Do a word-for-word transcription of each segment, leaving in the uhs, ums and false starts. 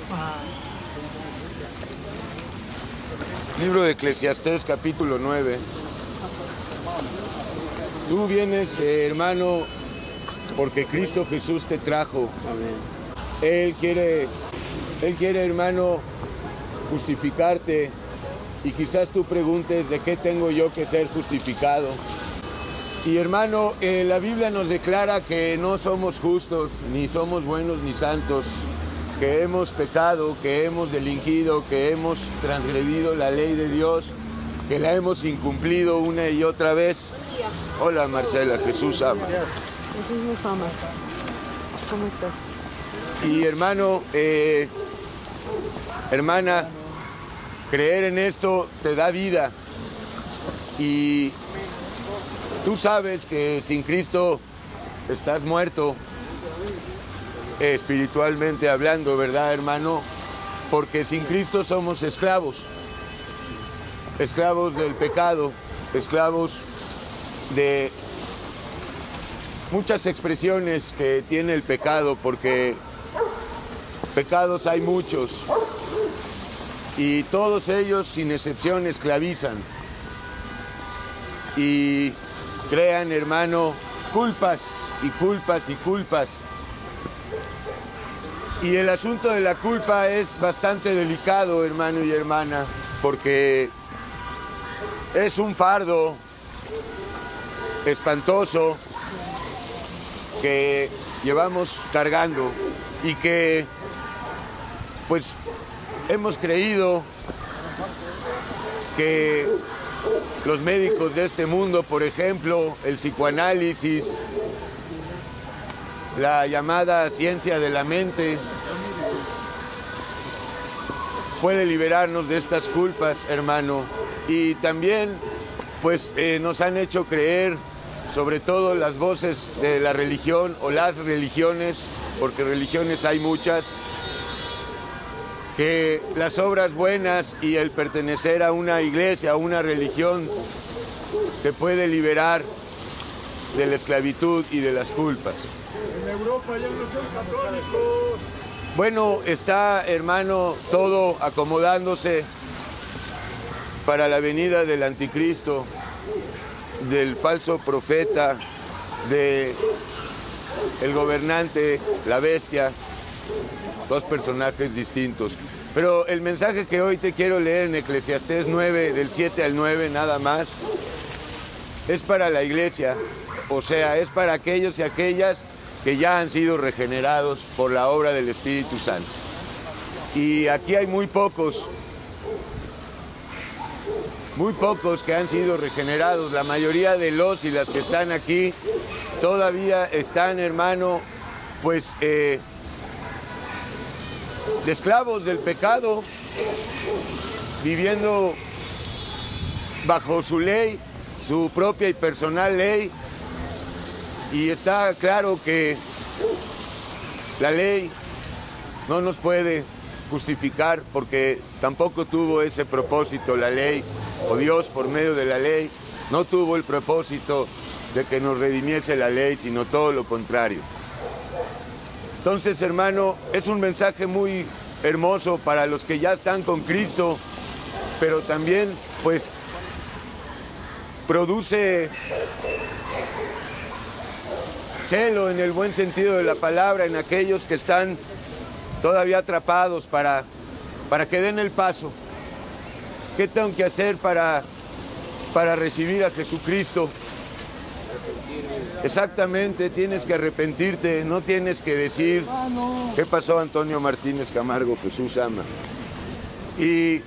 Libro de Eclesiastés, capítulo nueve. Tú vienes, eh, hermano, porque Cristo Jesús te trajo. Amén. Él quiere, Él quiere, hermano, justificarte. Y quizás tú preguntes, ¿de qué tengo yo que ser justificado? Y hermano, eh, la Biblia nos declara que no somos justos, ni somos buenos, ni santos, que hemos pecado, que hemos delinquido, que hemos transgredido la ley de Dios, que la hemos incumplido una y otra vez. Hola Marcela, Jesús ama. Jesús nos ama. ¿Cómo estás? Y hermano, eh, hermana, creer en esto te da vida. Y tú sabes que sin Cristo estás muerto, espiritualmente hablando, ¿verdad, hermano? Porque sin Cristo somos esclavos, esclavos del pecado, esclavos de muchas expresiones que tiene el pecado, porque pecados hay muchos y todos ellos sin excepción esclavizan y crean, hermano, culpas y culpas y culpas. Y el asunto de la culpa es bastante delicado, hermano y hermana, porque es un fardo espantoso que llevamos cargando y que pues hemos creído que los médicos de este mundo, por ejemplo, el psicoanálisis, la llamada ciencia de la mente, puede liberarnos de estas culpas, hermano. Y también pues eh, nos han hecho creer, sobre todo las voces de la religión o las religiones, porque religiones hay muchas, que las obras buenas y el pertenecer a una iglesia, a una religión, te puede liberar de la esclavitud y de las culpas. En Europa ya no son católicos. Bueno, está, hermano, todo acomodándose para la venida del anticristo, del falso profeta, del gobernante, la bestia, dos personajes distintos. Pero el mensaje que hoy te quiero leer en Eclesiastés nueve, del siete al nueve, nada más, es para la iglesia, o sea, es para aquellos y aquellas que ya han sido regenerados por la obra del Espíritu Santo. Y aquí hay muy pocos, muy pocos que han sido regenerados. La mayoría de los y las que están aquí todavía están, hermano, pues eh, de esclavos del pecado, viviendo bajo su ley, su propia y personal ley. Y está claro que la ley no nos puede justificar, porque tampoco tuvo ese propósito la ley, o Dios por medio de la ley no tuvo el propósito de que nos redimiese la ley, sino todo lo contrario. Entonces, hermano, es un mensaje muy hermoso para los que ya están con Cristo, pero también pues produce celo en el buen sentido de la palabra en aquellos que están todavía atrapados para, para que den el paso. ¿Qué tengo que hacer para, para recibir a Jesucristo? Exactamente, tienes que arrepentirte, no tienes que decir, ¿qué pasó, Antonio Martínez Camargo? Jesús ama. Y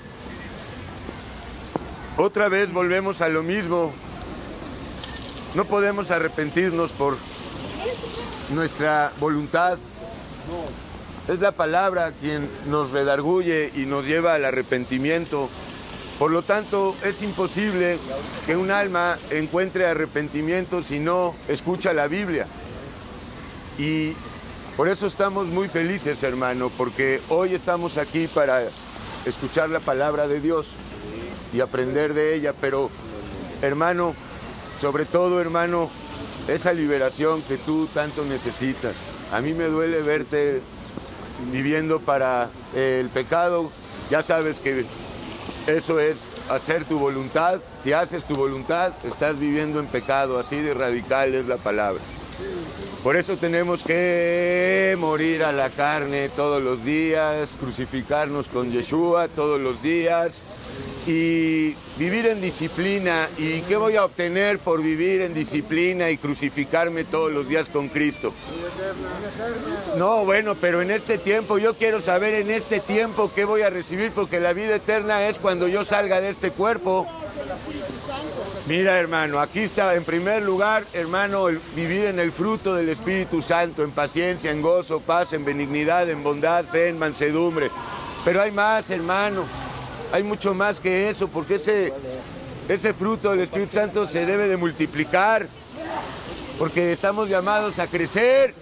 otra vez volvemos a lo mismo. No podemos arrepentirnos por nuestra voluntad. Es la palabra quien nos redarguye y nos lleva al arrepentimiento. Por lo tanto, es imposible que un alma encuentre arrepentimiento si no escucha la Biblia. Y por eso estamos muy felices, hermano, porque hoy estamos aquí para escuchar la palabra de Dios y aprender de ella. Pero, hermano, sobre todo, hermano, esa liberación que tú tanto necesitas. A mí me duele verte viviendo para eh, el pecado, ya sabes que eso es hacer tu voluntad. Si haces tu voluntad, estás viviendo en pecado, así de radical es la palabra. Por eso tenemos que morir a la carne todos los días, crucificarnos con Yeshua todos los días y vivir en disciplina. ¿Y qué voy a obtener por vivir en disciplina y crucificarme todos los días con Cristo? No, bueno, pero en este tiempo, yo quiero saber en este tiempo qué voy a recibir, porque la vida eterna es cuando yo salga de este cuerpo. Mira, hermano, aquí está en primer lugar, hermano, el vivir en el fruto del Espíritu Santo, en paciencia, en gozo, paz, en benignidad, en bondad, fe, en mansedumbre. Pero hay más, hermano, hay mucho más que eso, porque ese, ese fruto del Espíritu Santo se debe de multiplicar, porque estamos llamados a crecer,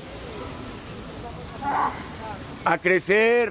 a crecer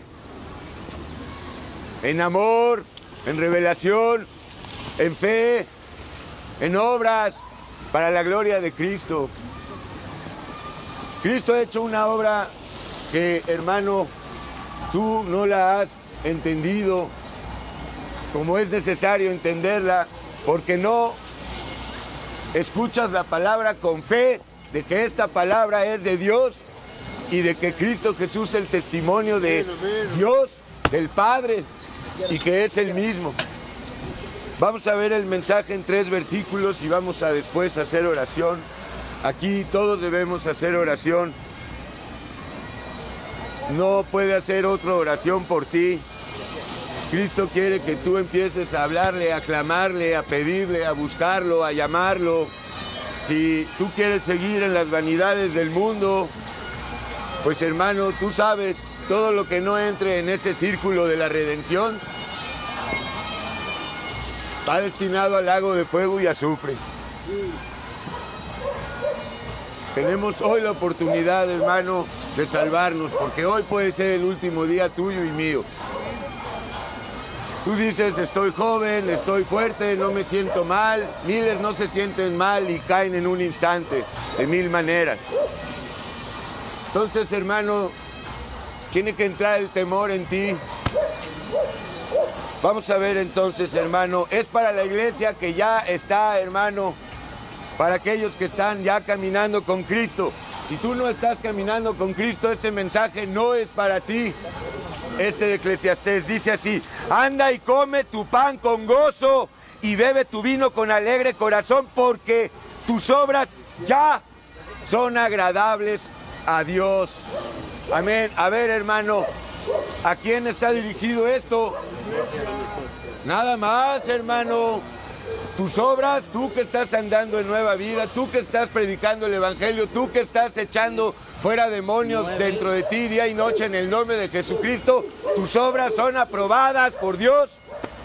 en amor, en revelación, en fe, en obras, para la gloria de Cristo. Cristo ha hecho una obra que, hermano, tú no la has entendido como es necesario entenderla, porque no escuchas la palabra con fe de que esta palabra es de Dios y de que Cristo Jesús es el testimonio de Dios, del Padre, y que es el mismo. Vamos a ver el mensaje en tres versículos y vamos a después hacer oración. Aquí todos debemos hacer oración. No puede hacer otra oración por ti. Cristo quiere que tú empieces a hablarle, a clamarle, a pedirle, a buscarlo, a llamarlo. Si tú quieres seguir en las vanidades del mundo, pues hermano, tú sabes, todo lo que no entre en ese círculo de la redención va destinado al lago de fuego y azufre. Tenemos hoy la oportunidad, hermano, de salvarnos, porque hoy puede ser el último día tuyo y mío. Tú dices, estoy joven, estoy fuerte, no me siento mal. Miles no se sienten mal y caen en un instante, de mil maneras. Entonces, hermano, tiene que entrar el temor en ti. Vamos a ver entonces, hermano, es para la iglesia que ya está, hermano, para aquellos que están ya caminando con Cristo. Si tú no estás caminando con Cristo, este mensaje no es para ti. Este de Eclesiastés dice así: anda y come tu pan con gozo y bebe tu vino con alegre corazón, porque tus obras ya son agradables a Dios. Amén. A ver, hermano, ¿a quién está dirigido esto? Nada más, hermano. Tus obras, tú que estás andando en nueva vida, tú que estás predicando el evangelio, tú que estás echando fuera demonios dentro de ti día y noche en el nombre de Jesucristo, tus obras son aprobadas por Dios.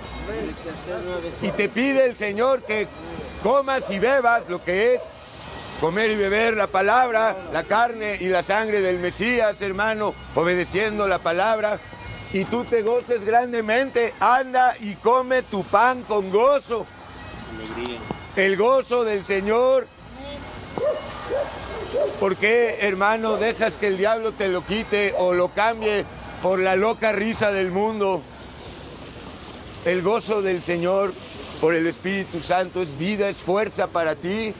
Y te pide el Señor que comas y bebas lo que es comer y beber la palabra, la carne y la sangre del Mesías, hermano, obedeciendo la palabra. Y tú te goces grandemente. Anda y come tu pan con gozo. Alegría. El gozo del Señor. ¿Por qué, hermano, dejas que el diablo te lo quite o lo cambie por la loca risa del mundo? El gozo del Señor por el Espíritu Santo es vida, es fuerza para ti.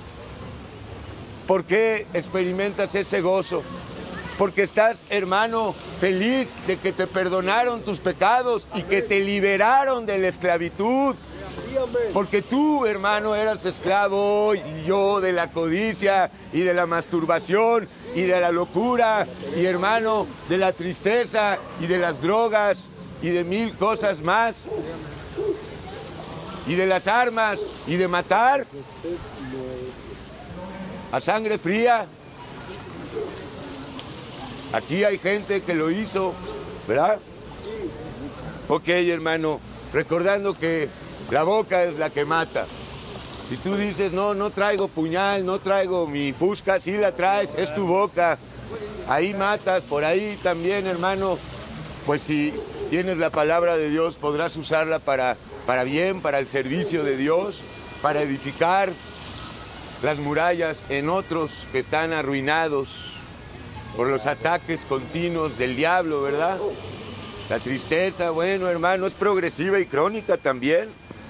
¿Por qué experimentas ese gozo? Porque estás, hermano, feliz de que te perdonaron tus pecados y que te liberaron de la esclavitud. Porque tú, hermano, eras esclavo, y yo de la codicia y de la masturbación y de la locura, y hermano, de la tristeza y de las drogas y de mil cosas más, y de las armas y de matar a sangre fría. Aquí hay gente que lo hizo, ¿verdad? Ok, hermano, recordando que la boca es la que mata. Si tú dices, no, no traigo puñal, no traigo mi fusca, sí la traes, es tu boca. Ahí matas, por ahí también, hermano. Pues si tienes la palabra de Dios, podrás usarla para, para bien, para el servicio de Dios, para edificar las murallas en otros que están arruinados. por los ataques continuos del diablo, ¿verdad? La tristeza, bueno, hermano, es progresiva y crónica también.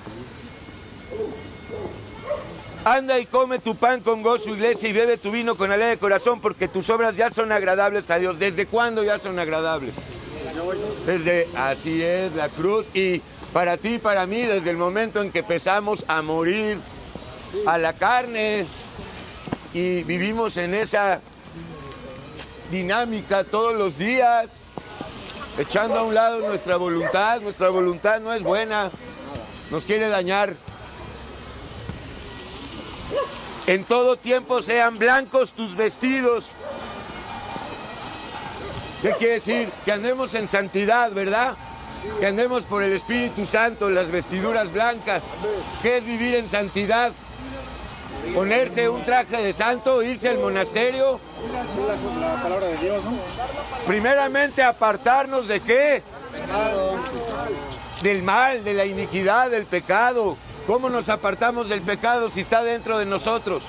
Anda y come tu pan con gozo, iglesia, y bebe tu vino con alegre corazón, porque tus obras ya son agradables a Dios. ¿Desde cuándo ya son agradables? Desde, así es, la cruz. Y para ti y para mí, desde el momento en que empezamos a morir a la carne y vivimos en esa dinámica todos los días, echando a un lado nuestra voluntad. Nuestra voluntad no es buena, nos quiere dañar. En todo tiempo sean blancos tus vestidos. ¿Qué quiere decir? Que andemos en santidad, ¿verdad? Que andemos por el Espíritu Santo, las vestiduras blancas. ¿Qué es vivir en santidad? Ponerse un traje de santo, irse al monasterio. La palabra de Dios, ¿no? Primeramente, apartarnos de qué? Pecado. Del mal, de la iniquidad, del pecado. ¿Cómo nos apartamos del pecado si está dentro de nosotros?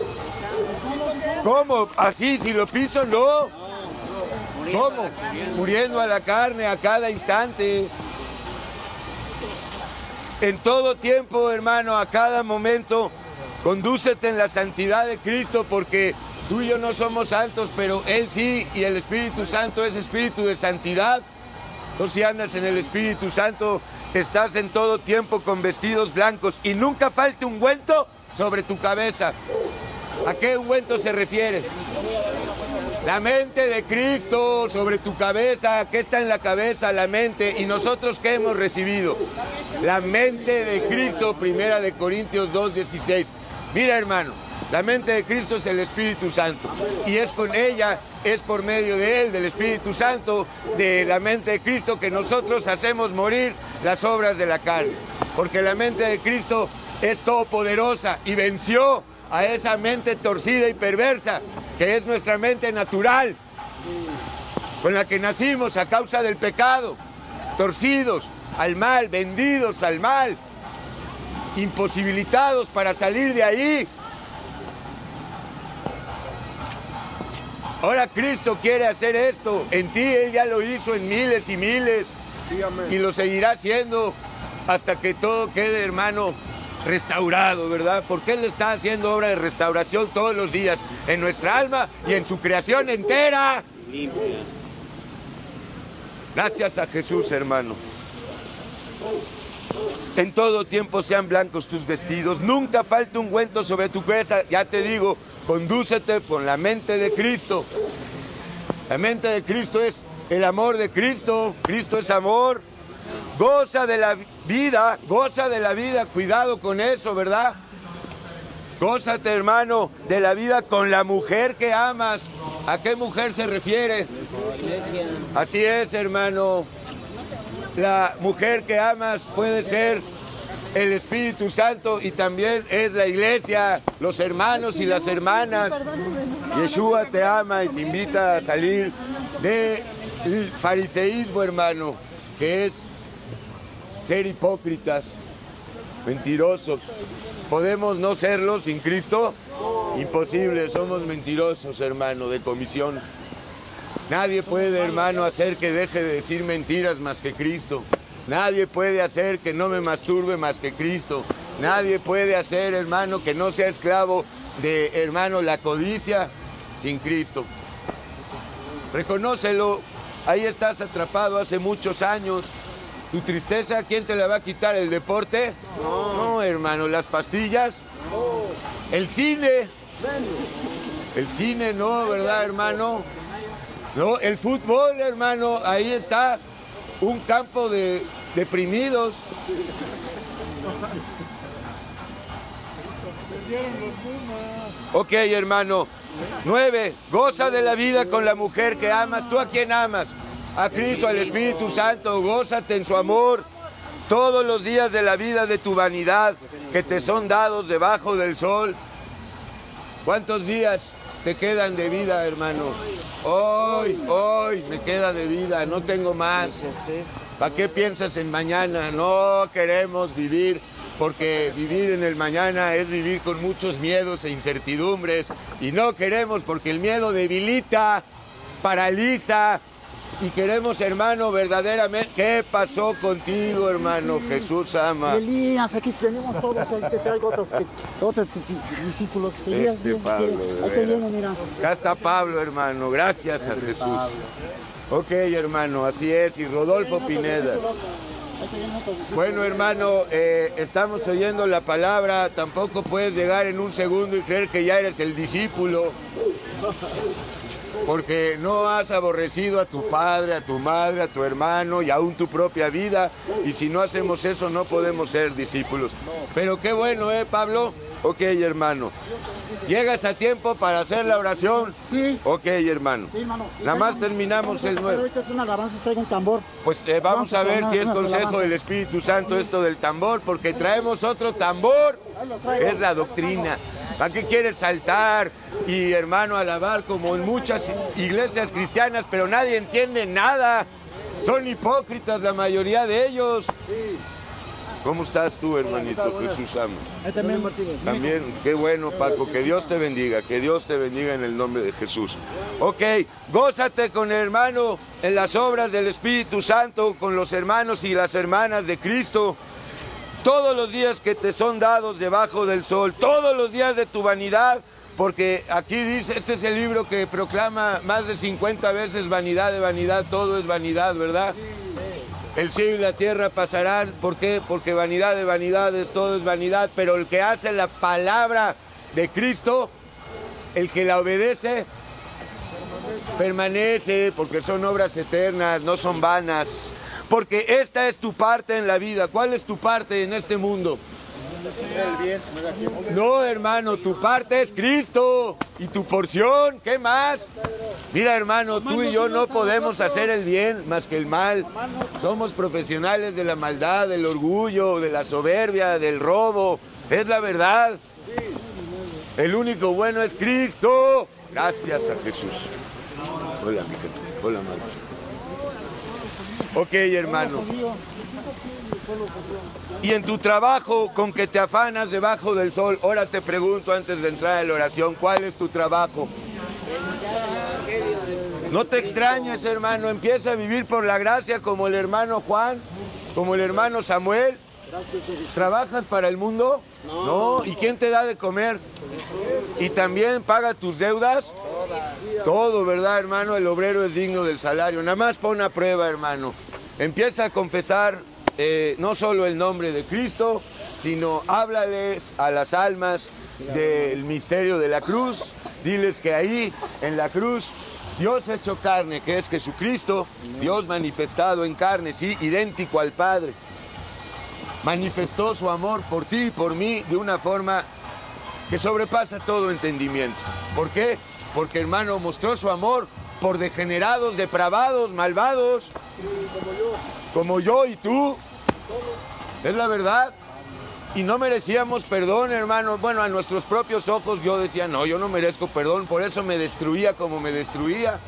¿Cómo? Así, si lo piso, no. ¿Cómo? Muriendo a la carne a cada instante. En todo tiempo, hermano, a cada momento, condúcete en la santidad de Cristo, porque tú y yo no somos santos, pero Él sí, y el Espíritu Santo es espíritu de santidad. Entonces, si andas en el Espíritu Santo, estás en todo tiempo con vestidos blancos, y nunca falte ungüento sobre tu cabeza. ¿A qué ungüento se refiere? La mente de Cristo sobre tu cabeza. ¿Qué está en la cabeza? La mente. ¿Y nosotros qué hemos recibido? La mente de Cristo, primera de Corintios dos, dieciséis. Mira, hermano, la mente de Cristo es el Espíritu Santo, y es con ella, es por medio de Él, del Espíritu Santo, de la mente de Cristo, que nosotros hacemos morir las obras de la carne, porque la mente de Cristo es todopoderosa y venció a esa mente torcida y perversa, que es nuestra mente natural, con la que nacimos a causa del pecado, torcidos al mal, vendidos al mal, imposibilitados para salir de ahí. Ahora Cristo quiere hacer esto en ti. Él ya lo hizo en miles y miles, y lo seguirá haciendo hasta que todo quede, hermano, restaurado, ¿verdad? Porque Él está haciendo obra de restauración todos los días en nuestra alma y en su creación entera. Gracias a Jesús, hermano. En todo tiempo sean blancos tus vestidos, nunca falte ungüento sobre tu cabeza. Ya te digo, condúcete con la mente de Cristo. La mente de Cristo es el amor de Cristo. Cristo es amor. Goza de la vida, goza de la vida. Cuidado con eso, ¿verdad? Gózate, hermano, de la vida con la mujer que amas. ¿A qué mujer se refiere? Así es, hermano. La mujer que amas puede ser el Espíritu Santo, y también es la iglesia, los hermanos y las hermanas. Yeshua te ama y te invita a salir del fariseísmo, hermano, que es ser hipócritas, mentirosos. ¿Podemos no serlo sin Cristo? Imposible, somos mentirosos, hermano, de comisión. Nadie puede, hermano, hacer que deje de decir mentiras más que Cristo. Nadie puede hacer que no me masturbe más que Cristo. Nadie puede hacer, hermano, que no sea esclavo de, hermano, la codicia sin Cristo. Reconócelo. Ahí estás atrapado hace muchos años. ¿Tu tristeza quién te la va a quitar? ¿El deporte? No, no, hermano. ¿Las pastillas? ¿El cine? El cine no, ¿verdad, hermano? No, el fútbol, hermano, ahí está un campo de deprimidos. Ok, hermano. Nueve, goza de la vida con la mujer que amas. ¿Tú a quién amas? A Cristo, al Espíritu Santo. Gózate en su amor todos los días de la vida de tu vanidad, que te son dados debajo del sol. ¿Cuántos días te quedan de vida, hermano? Hoy, hoy me queda de vida, no tengo más. ¿Para qué piensas en mañana? No queremos vivir, porque vivir en el mañana es vivir con muchos miedos e incertidumbres. Y no queremos, porque el miedo debilita. paraliza. Y queremos, hermano, verdaderamente, ¿qué pasó contigo, hermano? Jesús ama. Elías, aquí tenemos todos, te traigo otros, otros discípulos. Elías, Este Dios, Pablo, de ahí te veras. viene, mira. Acá está Pablo, hermano, gracias a Jesús. Ok, hermano, así es, y Rodolfo Pineda. Ahí te vienen otros discípulos. Bueno, hermano, eh, estamos oyendo la palabra, tampoco puedes llegar en un segundo y creer que ya eres el discípulo. Porque no has aborrecido a tu padre, a tu madre, a tu hermano y aún tu propia vida. Y si no hacemos eso, no podemos ser discípulos. Pero qué bueno, ¿eh, Pablo? Ok, hermano. ¿Llegas a tiempo para hacer la oración? Sí. Ok, hermano. Sí, hermano. Y Nada más traigo- terminamos el Pero nueve. ahorita es una alabanza, traigo un tambor. Pues eh, vamos a ver si es consejo del Espíritu Santo esto del tambor, porque traemos otro tambor. Es la doctrina. ¿Para qué quieres saltar y, hermano, alabar como en muchas iglesias cristianas, pero nadie entiende nada? Son hipócritas la mayoría de ellos. ¿Cómo estás tú, hermanito? Jesús ama. Ahí también. También, qué bueno, Paco, que Dios te bendiga, que Dios te bendiga en el nombre de Jesús. Ok, gózate con el hermano en las obras del Espíritu Santo, con los hermanos y las hermanas de Cristo. Todos los días que te son dados debajo del sol, todos los días de tu vanidad, porque aquí dice, este es el libro que proclama más de cincuenta veces vanidad de vanidad, todo es vanidad, ¿verdad? El cielo y la tierra pasarán, ¿por qué? Porque vanidad de vanidades, todo es vanidad, pero el que hace la palabra de Cristo, el que la obedece, permanece, porque son obras eternas, no son vanas. Porque esta es tu parte en la vida. ¿Cuál es tu parte en este mundo? No, hermano, tu parte es Cristo. ¿Y tu porción? ¿Qué más? Mira, hermano, tú y yo no podemos hacer el bien más que el mal. Somos profesionales de la maldad, del orgullo, de la soberbia, del robo. Es la verdad. El único bueno es Cristo. Gracias a Jesús. Hola, mi gente. Hola, madre. Ok, hermano. Y en tu trabajo, con que te afanas debajo del sol, ahora te pregunto antes de entrar en la oración, ¿cuál es tu trabajo? No te extrañes, hermano, empieza a vivir por la gracia como el hermano Juan, como el hermano Samuel. ¿Trabajas para el mundo? No. ¿Y quién te da de comer? ¿Y también paga tus deudas? Todo, ¿verdad, hermano? El obrero es digno del salario. Nada más pon a prueba, hermano. Empieza a confesar eh, no solo el nombre de Cristo, sino háblales a las almas del misterio de la cruz. Diles que ahí, en la cruz, Dios hecho carne, que es Jesucristo, Dios manifestado en carne, sí, idéntico al Padre, manifestó su amor por ti y por mí de una forma que sobrepasa todo entendimiento. ¿Por qué? Porque, hermano, mostró su amor por degenerados, depravados, malvados, como yo y tú. Es la verdad. Y no merecíamos perdón, hermano. Bueno, a nuestros propios ojos yo decía, no, yo no merezco perdón, por eso me destruía como me destruía.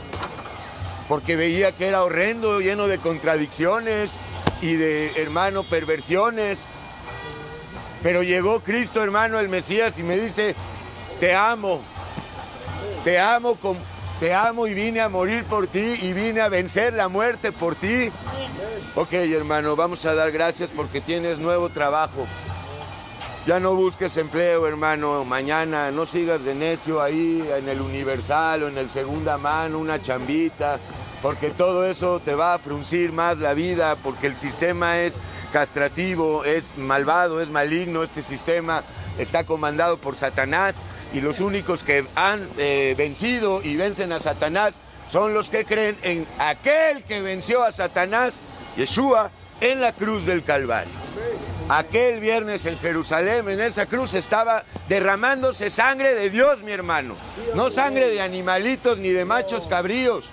Porque veía que era horrendo, lleno de contradicciones y de, hermano, perversiones. Pero llegó Cristo, hermano, el Mesías, y me dice, te amo, te amo, con, te amo y vine a morir por ti y vine a vencer la muerte por ti. Ok, hermano, vamos a dar gracias porque tienes nuevo trabajo. Ya no busques empleo, hermano, mañana no sigas de necio ahí en el Universal o en el Segunda Mano, una chambita, porque todo eso te va a fruncir más la vida, porque el sistema es castrativo, es malvado, es maligno. Este sistema está comandado por Satanás y los únicos que han eh, vencido y vencen a Satanás son los que creen en aquel que venció a Satanás, Yeshua, en la cruz del Calvario. Aquel viernes en Jerusalén, en esa cruz estaba derramándose sangre de Dios, mi hermano. No sangre de animalitos ni de machos cabríos.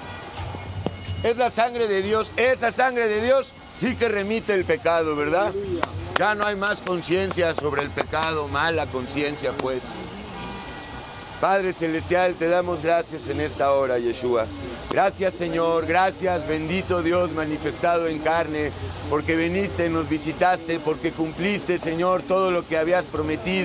Es la sangre de Dios. Esa sangre de Dios sí que remite el pecado, ¿verdad? Ya no hay más conciencia sobre el pecado, mala conciencia, pues. Padre Celestial, te damos gracias en esta hora, Yeshua. Gracias, Señor, gracias, bendito Dios manifestado en carne, porque viniste, nos visitaste, porque cumpliste, Señor, todo lo que habías prometido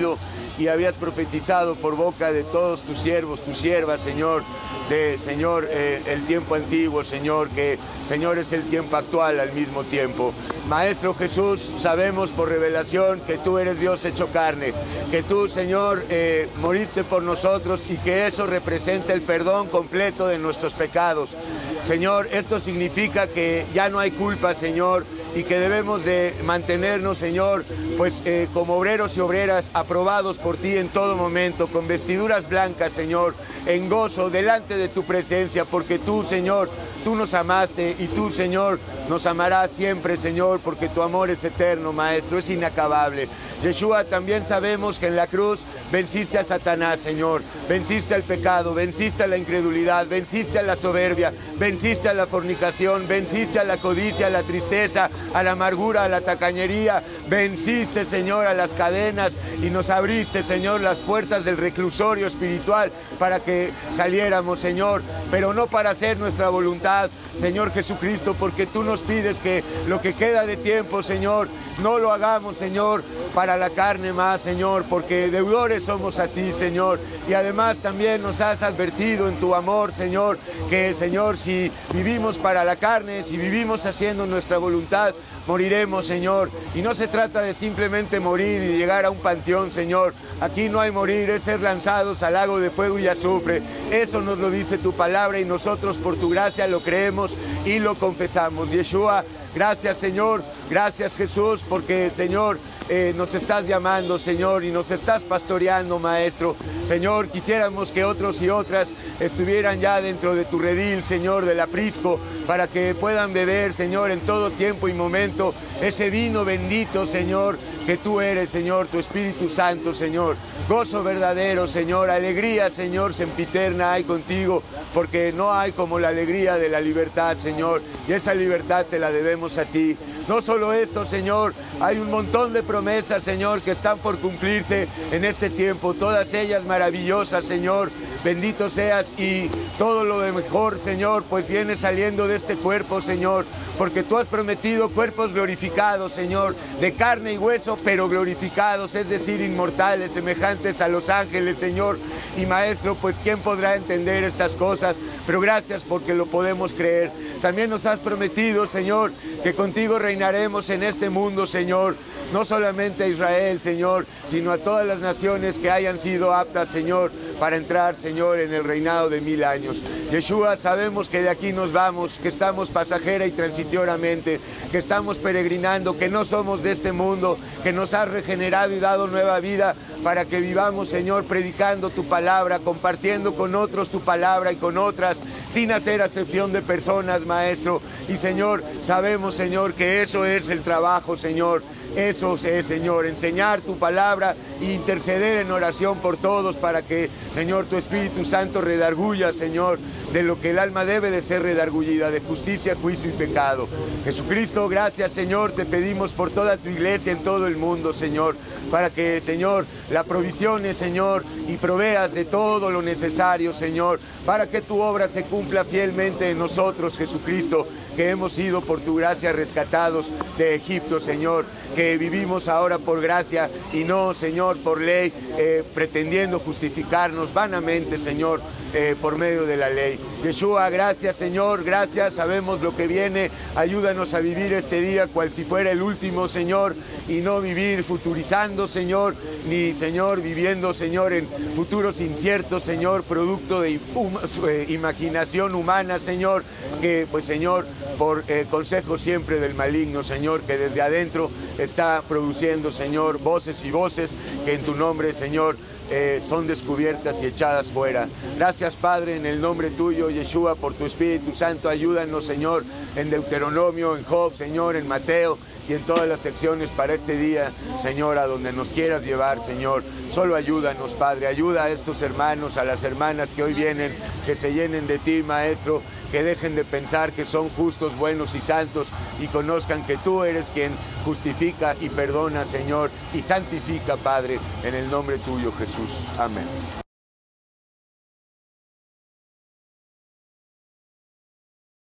y habías profetizado por boca de todos tus siervos, tus siervas, Señor, de, Señor, eh, el tiempo antiguo, Señor, que, Señor, es el tiempo actual al mismo tiempo. Maestro Jesús, sabemos por revelación que tú eres Dios hecho carne, que tú, Señor, eh, moriste por nosotros y que eso representa el perdón completo de nuestros pecados. Señor, esto significa que ya no hay culpa, Señor, y que debemos de mantenernos, Señor, pues eh, como obreros y obreras aprobados por ti en todo momento, con vestiduras blancas, Señor, en gozo delante de tu presencia, porque tú, Señor, tú nos amaste y tú, Señor, nos amarás siempre, Señor, porque tu amor es eterno, Maestro, es inacabable. Yeshua, también sabemos que en la cruz venciste a Satanás, Señor, venciste al pecado, venciste a la incredulidad, venciste a la soberbia, venciste a la fornicación, venciste a la codicia, a la tristeza, a la amargura, a la tacañería, venciste, Señor, a las cadenas y nos abriste, Señor, las puertas del reclusorio espiritual para que saliéramos, Señor, pero no para hacer nuestra voluntad, Señor Jesucristo, porque tú nos pides que lo que queda de tiempo, Señor, no lo hagamos, Señor, para la carne más, Señor, porque deudores somos a ti, Señor, y además también nos has advertido en tu amor, Señor, que, Señor, si vivimos para la carne, si vivimos haciendo nuestra voluntad, moriremos, Señor, y no se trata de simplemente morir y llegar a un panteón, Señor. Aquí no hay morir, es ser lanzados al lago de fuego y azufre. Eso nos lo dice tu palabra y nosotros por tu gracia lo creemos y lo confesamos. Yeshua, gracias, Señor, gracias, Jesús, porque, Señor, eh, nos estás llamando, Señor, y nos estás pastoreando, Maestro. Señor, quisiéramos que otros y otras estuvieran ya dentro de tu redil, Señor, del aprisco, para que puedan beber, Señor, en todo tiempo y momento ese vino bendito, Señor, que tú eres, Señor, tu Espíritu Santo, Señor. Gozo verdadero, Señor, alegría, Señor, sempiterna hay contigo, porque no hay como la alegría de la libertad, Señor, y esa libertad te la debemos a ti. No solo esto, Señor, hay un montón de promesas, Señor, que están por cumplirse en este tiempo, todas ellas maravillosas, Señor. Bendito seas y todo lo de mejor, Señor, pues viene saliendo de este cuerpo, Señor, porque tú has prometido cuerpos glorificados, Señor, de carne y hueso, pero glorificados, es decir, inmortales, semejantes a los ángeles, Señor. Y Maestro, pues ¿quién podrá entender estas cosas? Pero gracias porque lo podemos creer. También nos has prometido, Señor, que contigo reinaremos en este mundo, Señor. No solamente a Israel, Señor, sino a todas las naciones que hayan sido aptas, Señor, para entrar, Señor, en el reinado de mil años. Yeshua, sabemos que de aquí nos vamos, que estamos pasajera y transitoriamente, que estamos peregrinando, que no somos de este mundo, que nos has regenerado y dado nueva vida para que vivamos, Señor, predicando tu palabra, compartiendo con otros tu palabra y con otras, sin hacer acepción de personas, Maestro. Y, Señor, sabemos, Señor, que eso es el trabajo, Señor. Eso es, Señor, enseñar tu palabra e interceder en oración por todos para que, Señor, tu Espíritu Santo redarguya, Señor, de lo que el alma debe de ser redargullida, de justicia, juicio y pecado. Jesucristo, gracias, Señor, te pedimos por toda tu iglesia en todo el mundo, Señor, para que, Señor, la provisiones, Señor, y proveas de todo lo necesario, Señor, para que tu obra se cumpla fielmente en nosotros, Jesucristo, que hemos sido por tu gracia rescatados de Egipto, Señor, que vivimos ahora por gracia y no, Señor, por ley, eh, pretendiendo justificarnos vanamente, Señor, eh, por medio de la ley. Yeshua, gracias, Señor, gracias, sabemos lo que viene, ayúdanos a vivir este día cual si fuera el último, Señor, y no vivir futurizando, Señor, ni, Señor, viviendo, Señor, en futuros inciertos, Señor, producto de um, eh, imaginación humana, Señor, que, pues, Señor, por eh, consejo siempre del maligno, Señor, que desde adentro está produciendo, Señor, voces y voces que en tu nombre, Señor, eh, son descubiertas y echadas fuera. Gracias, Padre, en el nombre tuyo, Yeshua, por tu Espíritu Santo. Ayúdanos, Señor, en Deuteronomio, en Job, Señor, en Mateo y en todas las secciones para este día, Señor, a donde nos quieras llevar, Señor. Solo ayúdanos, Padre, ayuda a estos hermanos, a las hermanas que hoy vienen, que se llenen de ti, Maestro, que dejen de pensar que son justos, buenos y santos y conozcan que tú eres quien justifica y perdona, Señor, y santifica, Padre, en el nombre tuyo, Jesús. Amén.